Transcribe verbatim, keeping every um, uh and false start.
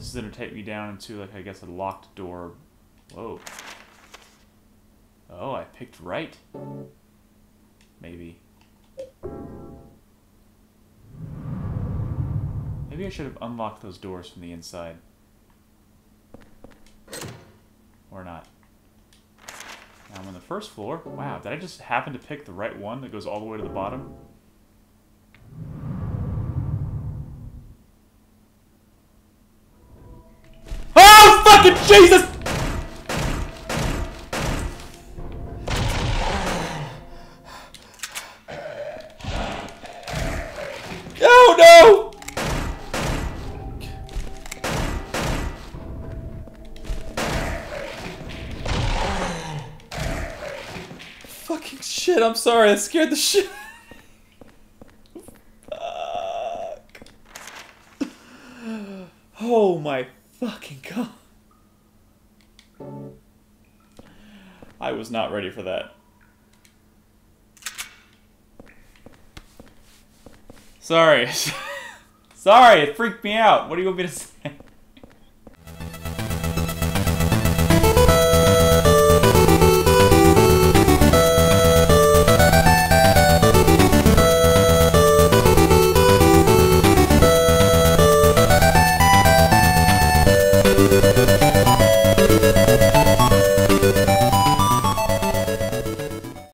is going to take me down into, like, I guess a locked door. Whoa. Oh, I picked right. Maybe. Maybe I should have unlocked those doors from the inside. Or not. Now I'm on the first floor. Wow, did I just happen to pick the right one that goes all the way to the bottom? Oh, fucking Jesus! Oh, no! Fucking shit, I'm sorry, that scared the shit. Fuck. Oh my fucking god. I was not ready for that. Sorry. Sorry, it freaked me out. What do you want me to say?